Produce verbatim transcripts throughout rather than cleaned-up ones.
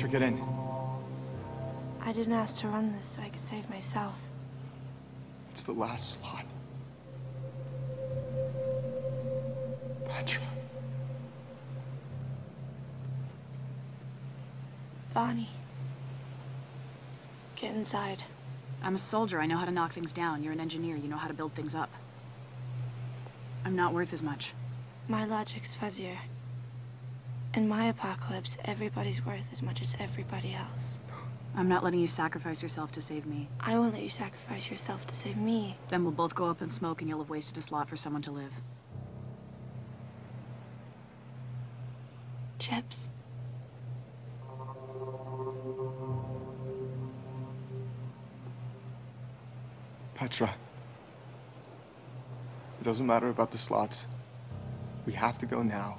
Petra, get in. I didn't ask to run this so I could save myself. It's the last slot. Petra. Bonnie. Get inside. I'm a soldier. I know how to knock things down. You're an engineer. You know how to build things up. I'm not worth as much. My logic's fuzzier. In my apocalypse, everybody's worth as much as everybody else. I'm not letting you sacrifice yourself to save me. I won't let you sacrifice yourself to save me. Then we'll both go up in smoke and you'll have wasted a slot for someone to live. Chips. Petra. It doesn't matter about the slots. We have to go now.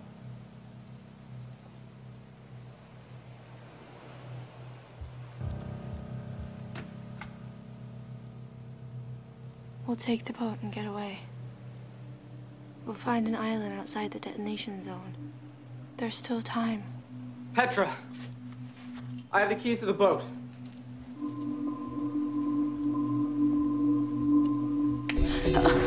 We'll take the boat and get away. We'll find an island outside the detonation zone. There's still time. Petra! I have the keys to the boat. Uh.